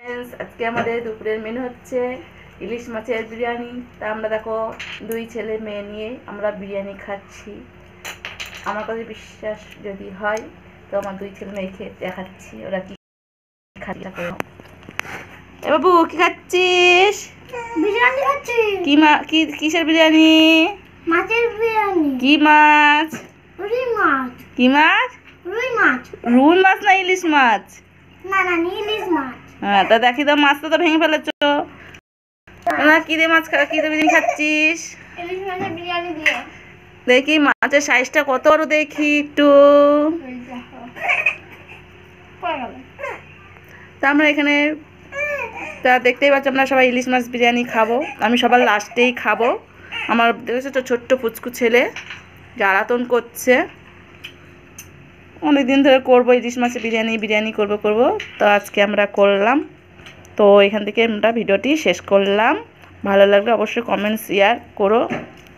আজকে আমাদের দুপুরের মেনু হচ্ছে ইলিশ মাছের বিরিয়ানি। তা আমরা দেখো দুই ছেলে মেয়ে নিয়ে আমরা বিরিয়ানি খাচ্ছি। আমার কাছে বিশ্বাস যদি হয় তো আমার দুই ছেলে মেয়েকে দেখাচ্ছি ওরা কি খাচ্ছে। এ বাবু কি খাচ্ছিস? বিরিয়ানি খাচ্ছি। কি কিসের বিরিয়ানি? মাছের বিরিয়ানি। কি মাছ? রুই মাছ। কি মাছ? রুই মাছ। রুই মাছ না ইলিশ মাছ? না না ইলিশ মাছ। হ্যাঁ তা দেখি তো মাছটা তো ভেঙে ফেলেছো না। কি দিয়ে মাছ কি দিয়ে বিরিয়ানি খাচ্ছিস? ইলিশ মাছের বিরিয়ানি দিয়ে। দেখি মাছের সাইজটা কত বড় দেখি একটু। তা আমরা এখানে তা দেখতেই পাচ্ছি আমরা সবাই ইলিশ মাছ বিরিয়ানি খাবো। আমি সবার লাস্টেই খাবো। আমার দেখেছো তো ছোট্ট পুচকু ছেলে জ্বালাতন করছে। অনেকদিন ধরে করবো ইলিশ মাছের বিরিয়ানি করবো তো আজকে আমরা করলাম। তো এখান থেকে আমরা ভিডিওটি শেষ করলাম। ভালো লাগলে অবশ্যই কমেন্ট শেয়ার করো।